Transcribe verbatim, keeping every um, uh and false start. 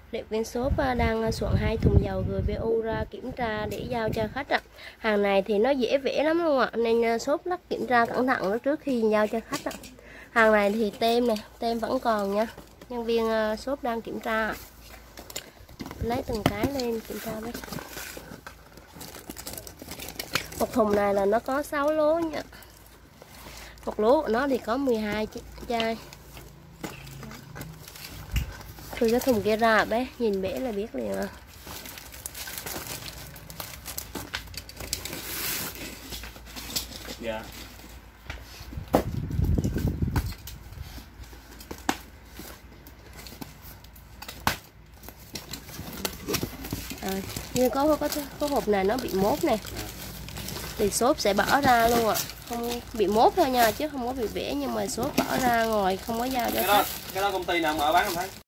Lệ Quyên Shop đang soạn hai thùng dầu giê vê u ra kiểm tra để giao cho khách ạ. Hàng này thì nó dễ vẽ lắm luôn ạ, nên shop lắc kiểm tra cẩn thận đó trước khi giao cho khách ạ. Hàng này thì tem này, tem vẫn còn nha. Nhân viên shop đang kiểm tra. Lấy từng cái lên kiểm tra với. Một thùng này là nó có sáu lố nha. Một lố của nó thì có mười hai chai. Từ cái thùng kia ra bé, nhìn bể là biết liền à. Dạ. À, nhưng có, có có hộp này nó bị mốt nè, thì shop sẽ bỏ ra luôn ạ, à. Không bị mốt thôi nha, chứ không có bị vẽ, nhưng mà shop bỏ ra ngoài không có giao cho cái đó, khách. Cái đó công ty nào mở bán không thấy?